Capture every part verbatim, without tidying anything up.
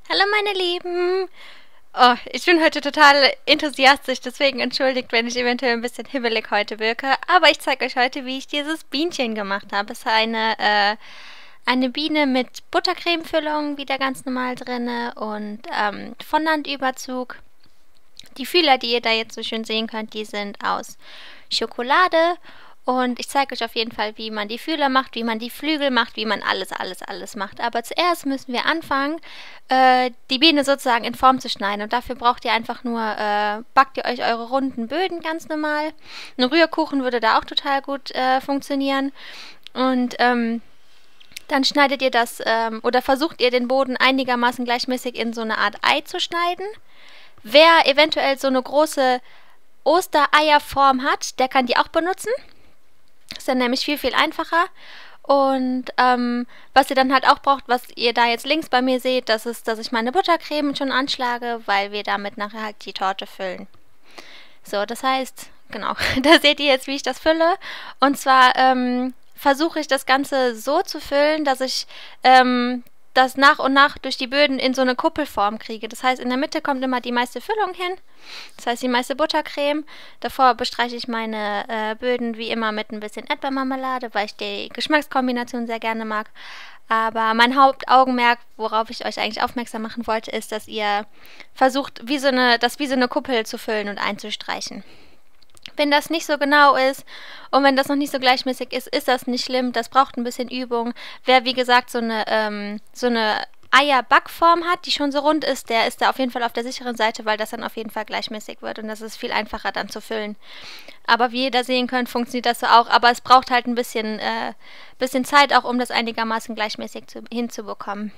Hallo meine Lieben! Oh, ich bin heute total enthusiastisch, deswegen entschuldigt, wenn ich eventuell ein bisschen hibbelig heute wirke. Aber ich zeige euch heute, wie ich dieses Bienchen gemacht habe. Es ist eine, äh, eine Biene mit Buttercremefüllung, wieder ganz normal drinne und ähm, Fondantüberzug. Die Fühler, die ihr da jetzt so schön sehen könnt, die sind aus Schokolade. Und ich zeige euch auf jeden Fall, wie man die Fühler macht, wie man die Flügel macht, wie man alles, alles, alles macht. Aber zuerst müssen wir anfangen, äh, die Biene sozusagen in Form zu schneiden. Und dafür braucht ihr einfach nur, äh, backt ihr euch eure runden Böden ganz normal. Ein Rührkuchen würde da auch total gut äh, funktionieren. Und ähm, dann schneidet ihr das, ähm, oder versucht ihr den Boden einigermaßen gleichmäßig in so eine Art Ei zu schneiden. Wer eventuell so eine große Ostereierform hat, der kann die auch benutzen. Ist dann nämlich viel, viel einfacher. Und ähm, was ihr dann halt auch braucht, was ihr da jetzt links bei mir seht, das ist, dass ich meine Buttercreme schon anschlage, weil wir damit nachher halt die Torte füllen. So, das heißt, genau, da seht ihr jetzt, wie ich das fülle. Und zwar ähm, versuche ich das Ganze so zu füllen, dass ich ähm, das nach und nach durch die Böden in so eine Kuppelform kriege. Das heißt, in der Mitte kommt immer die meiste Füllung hin. Das heißt, die meiste Buttercreme. Davor bestreiche ich meine äh, Böden wie immer mit ein bisschen Erdbeermarmelade, weil ich die Geschmackskombination sehr gerne mag. Aber mein Hauptaugenmerk, worauf ich euch eigentlich aufmerksam machen wollte, ist, dass ihr versucht, wie so eine, das wie so eine Kuppel zu füllen und einzustreichen. Wenn das nicht so genau ist und wenn das noch nicht so gleichmäßig ist, ist das nicht schlimm. Das braucht ein bisschen Übung. Wer, wie gesagt, so eine, ähm, so eine Eierbackform hat, die schon so rund ist, der ist da auf jeden Fall auf der sicheren Seite, weil das dann auf jeden Fall gleichmäßig wird und das ist viel einfacher dann zu füllen. Aber wie ihr da sehen könnt, funktioniert das so auch. Aber es braucht halt ein bisschen, äh, bisschen Zeit auch, um das einigermaßen gleichmäßig zu, hinzubekommen.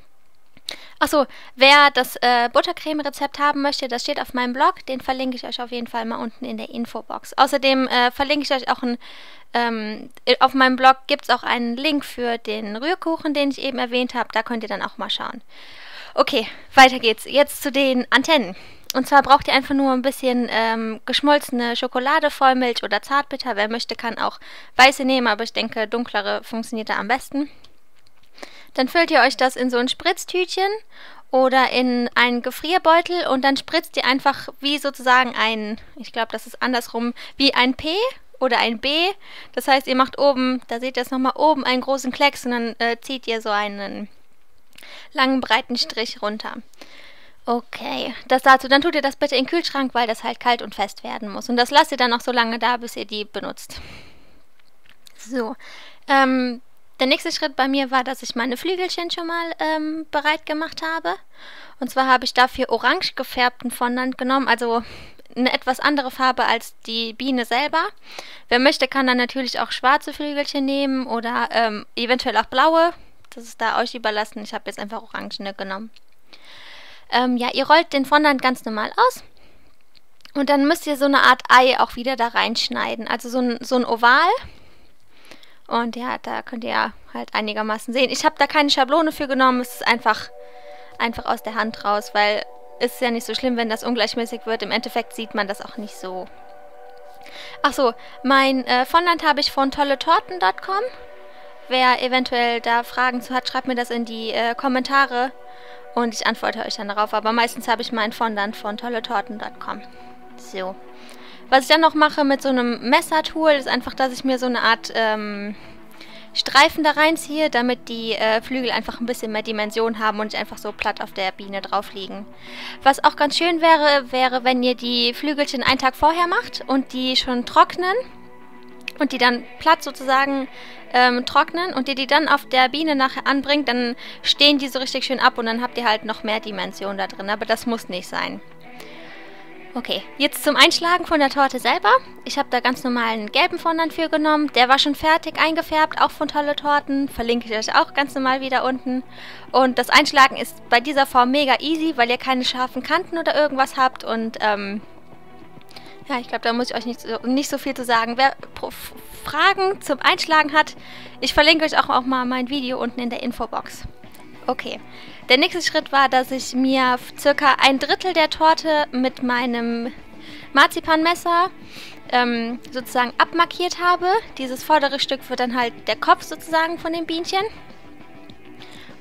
Achso, wer das äh, Buttercreme-Rezept haben möchte, das steht auf meinem Blog. Den verlinke ich euch auf jeden Fall mal unten in der Infobox. Außerdem äh, verlinke ich euch auch ein, ähm, auf meinem Blog gibt es auch einen Link für den Rührkuchen, den ich eben erwähnt habe. Da könnt ihr dann auch mal schauen. Okay, weiter geht's. Jetzt zu den Antennen. Und zwar braucht ihr einfach nur ein bisschen ähm, geschmolzene Schokolade, Vollmilch oder Zartbitter. Wer möchte, kann auch weiße nehmen, aber ich denke, dunklere funktioniert da am besten. Dann füllt ihr euch das in so ein Spritztütchen oder in einen Gefrierbeutel und dann spritzt ihr einfach wie sozusagen ein, ich glaube, das ist andersrum, wie ein P oder ein B. Das heißt, ihr macht oben, da seht ihr es nochmal, oben einen großen Klecks und dann äh, zieht ihr so einen langen, breiten Strich runter. Okay, das dazu. Dann tut ihr das bitte in den Kühlschrank, weil das halt kalt und fest werden muss. Und das lasst ihr dann auch so lange da, bis ihr die benutzt. So, ähm... Der nächste Schritt bei mir war, dass ich meine Flügelchen schon mal ähm, bereit gemacht habe. Und zwar habe ich dafür orange gefärbten Fondant genommen, also eine etwas andere Farbe als die Biene selber. Wer möchte, kann dann natürlich auch schwarze Flügelchen nehmen oder ähm, eventuell auch blaue. Das ist da euch überlassen. Ich habe jetzt einfach orangene genommen. Ähm, ja, ihr rollt den Fondant ganz normal aus. Und dann müsst ihr so eine Art Ei auch wieder da reinschneiden. Also so ein, so ein Oval. Und ja, da könnt ihr ja halt einigermaßen sehen. Ich habe da keine Schablone für genommen. Es ist einfach, einfach aus der Hand raus, weil es ist ja nicht so schlimm, wenn das ungleichmäßig wird. Im Endeffekt sieht man das auch nicht so. Achso, mein äh, Fondant habe ich von tolletorten punkt com. Wer eventuell da Fragen zu hat, schreibt mir das in die äh, Kommentare und ich antworte euch dann darauf. Aber meistens habe ich meinen Fondant von tolletorten punkt com. So. Was ich dann noch mache mit so einem Messertool, ist einfach, dass ich mir so eine Art ähm, Streifen da reinziehe, damit die äh, Flügel einfach ein bisschen mehr Dimension haben und nicht einfach so platt auf der Biene drauf liegen. Was auch ganz schön wäre, wäre, wenn ihr die Flügelchen einen Tag vorher macht und die schon trocknen und die dann platt sozusagen ähm, trocknen und ihr die dann auf der Biene nachher anbringt, dann stehen die so richtig schön ab und dann habt ihr halt noch mehr Dimension da drin, aber das muss nicht sein. Okay, jetzt zum Einschlagen von der Torte selber. Ich habe da ganz normalen gelben Fondant für genommen. Der war schon fertig eingefärbt, auch von Tolle Torten. Verlinke ich euch auch ganz normal wieder unten. Und das Einschlagen ist bei dieser Form mega easy, weil ihr keine scharfen Kanten oder irgendwas habt. Und ähm, ja, ich glaube, da muss ich euch nicht so, nicht so viel zu sagen. Wer Fragen zum Einschlagen hat, ich verlinke euch auch, auch mal mein Video unten in der Infobox. Okay, der nächste Schritt war, dass ich mir circa ein Drittel der Torte mit meinem Marzipanmesser ähm, sozusagen abmarkiert habe. Dieses vordere Stück wird dann halt der Kopf sozusagen von dem Bienchen.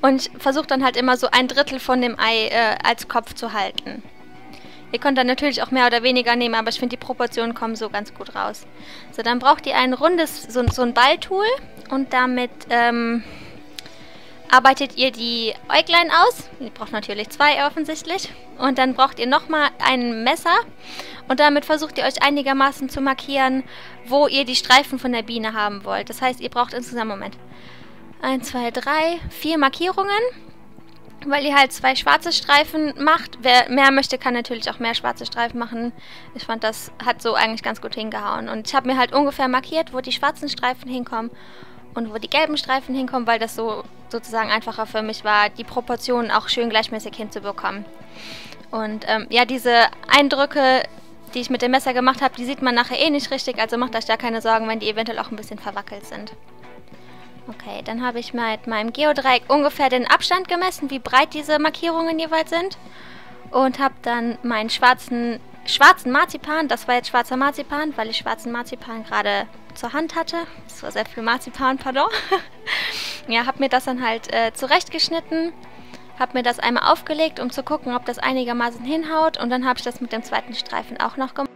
Und versucht dann halt immer so ein Drittel von dem Ei äh, als Kopf zu halten. Ihr könnt dann natürlich auch mehr oder weniger nehmen, aber ich finde, die Proportionen kommen so ganz gut raus. So, dann braucht ihr ein rundes, so, so ein Balltool und damit ähm, arbeitet ihr die Äuglein aus. Ihr braucht natürlich zwei offensichtlich. Und dann braucht ihr nochmal ein Messer und damit versucht ihr euch einigermaßen zu markieren, wo ihr die Streifen von der Biene haben wollt. Das heißt, ihr braucht insgesamt, Moment, eins, zwei, drei, vier Markierungen. Weil ihr halt zwei schwarze Streifen macht. Wer mehr möchte, kann natürlich auch mehr schwarze Streifen machen. Ich fand, das hat so eigentlich ganz gut hingehauen. Und ich habe mir halt ungefähr markiert, wo die schwarzen Streifen hinkommen und wo die gelben Streifen hinkommen, weil das so sozusagen einfacher für mich war, die Proportionen auch schön gleichmäßig hinzubekommen. Und ähm, ja, diese Eindrücke, die ich mit dem Messer gemacht habe, die sieht man nachher eh nicht richtig. Also macht euch da keine Sorgen, wenn die eventuell auch ein bisschen verwackelt sind. Okay, dann habe ich mit meinem Geodreieck ungefähr den Abstand gemessen, wie breit diese Markierungen jeweils sind. Und habe dann meinen schwarzen, schwarzen Marzipan, das war jetzt schwarzer Marzipan, weil ich schwarzen Marzipan gerade zur Hand hatte. Das war sehr viel Marzipan, pardon. Ja, habe mir das dann halt äh, zurechtgeschnitten, habe mir das einmal aufgelegt, um zu gucken, ob das einigermaßen hinhaut. Und dann habe ich das mit dem zweiten Streifen auch noch gemacht.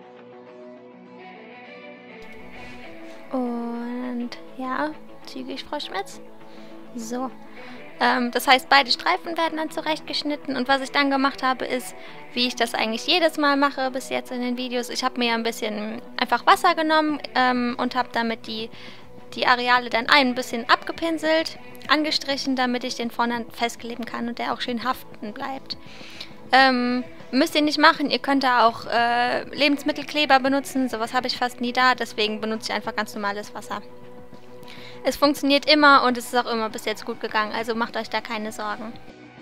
Und ja... zügig, Frau Schmitz. So. Ähm, das heißt, beide Streifen werden dann zurechtgeschnitten. Und was ich dann gemacht habe, ist, wie ich das eigentlich jedes Mal mache bis jetzt in den Videos. Ich habe mir ein bisschen einfach Wasser genommen ähm, und habe damit die, die Areale dann ein bisschen abgepinselt, angestrichen, damit ich den vorne festkleben kann und der auch schön haften bleibt. Ähm, müsst ihr nicht machen. Ihr könnt da auch äh, Lebensmittelkleber benutzen. Sowas habe ich fast nie da, deswegen benutze ich einfach ganz normales Wasser. Es funktioniert immer und es ist auch immer bis jetzt gut gegangen, also macht euch da keine Sorgen.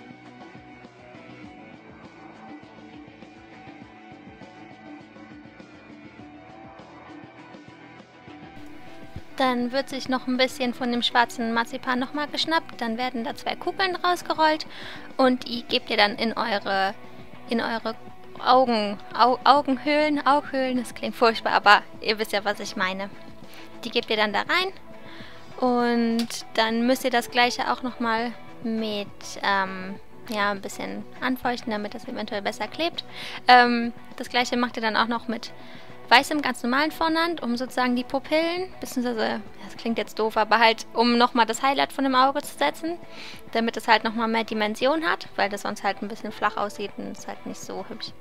Dann wird sich noch ein bisschen von dem schwarzen Marzipan nochmal geschnappt, dann werden da zwei Kugeln rausgerollt und die gebt ihr dann in eure, in eure Augen, Au, Augenhöhlen, Aughöhlen, das klingt furchtbar, aber ihr wisst ja, was ich meine. Die gebt ihr dann da rein. Und dann müsst ihr das gleiche auch nochmal mit, ähm, ja, ein bisschen anfeuchten, damit das eventuell besser klebt. Ähm, das gleiche macht ihr dann auch noch mit weißem, ganz normalen Fondant, um sozusagen die Pupillen, beziehungsweise, das klingt jetzt doof, aber halt, um nochmal das Highlight von dem Auge zu setzen, damit es halt nochmal mehr Dimension hat, weil das sonst halt ein bisschen flach aussieht und ist halt nicht so hübsch.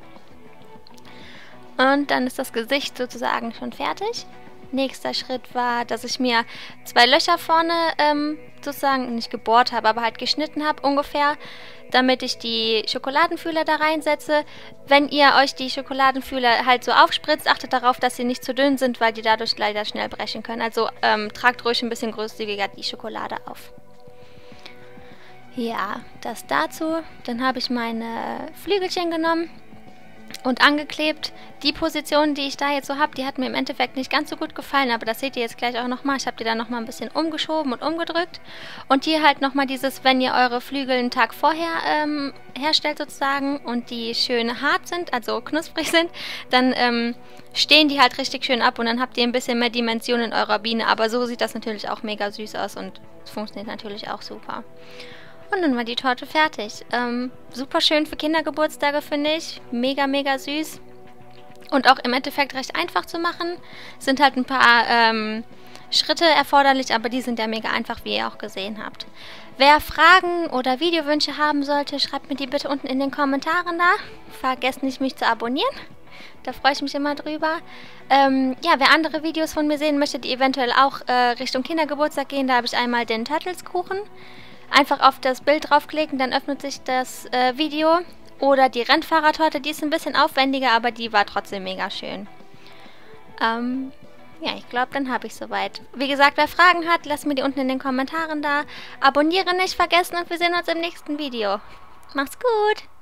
Und dann ist das Gesicht sozusagen schon fertig. Nächster Schritt war, dass ich mir zwei Löcher vorne ähm, sozusagen nicht gebohrt habe, aber halt geschnitten habe ungefähr, damit ich die Schokoladenfühler da reinsetze. Wenn ihr euch die Schokoladenfühler halt so aufspritzt, achtet darauf, dass sie nicht zu dünn sind, weil die dadurch leider schnell brechen können. Also ähm, tragt ruhig ein bisschen großzügiger die Schokolade auf. Ja, das dazu. Dann habe ich meine Flügelchen genommen und angeklebt. Die Position, die ich da jetzt so habe, die hat mir im Endeffekt nicht ganz so gut gefallen, aber das seht ihr jetzt gleich auch nochmal. Ich habe die dann nochmal ein bisschen umgeschoben und umgedrückt. Und hier halt nochmal dieses, wenn ihr eure Flügel einen Tag vorher ähm, herstellt sozusagen und die schön hart sind, also knusprig sind, dann ähm, stehen die halt richtig schön ab und dann habt ihr ein bisschen mehr Dimension in eurer Biene. Aber so sieht das natürlich auch mega süß aus und es funktioniert natürlich auch super. Und dann war die Torte fertig. Ähm, super schön für Kindergeburtstage, finde ich. Mega, mega süß. Und auch im Endeffekt recht einfach zu machen. Es sind halt ein paar ähm, Schritte erforderlich, aber die sind ja mega einfach, wie ihr auch gesehen habt. Wer Fragen oder Videowünsche haben sollte, schreibt mir die bitte unten in den Kommentaren da. Vergesst nicht, mich zu abonnieren. Da freue ich mich immer drüber. Ähm, ja, wer andere Videos von mir sehen möchte, die eventuell auch äh, Richtung Kindergeburtstag gehen, da habe ich einmal den Turtles-Kuchen. Einfach auf das Bild draufklicken, dann öffnet sich das äh, Video. Oder die Rennfahrertorte, die ist ein bisschen aufwendiger, aber die war trotzdem mega schön. Ähm, ja, ich glaube, dann habe ich soweit. Wie gesagt, wer Fragen hat, lasst mir die unten in den Kommentaren da. Abonnieren nicht vergessen und wir sehen uns im nächsten Video. Macht's gut!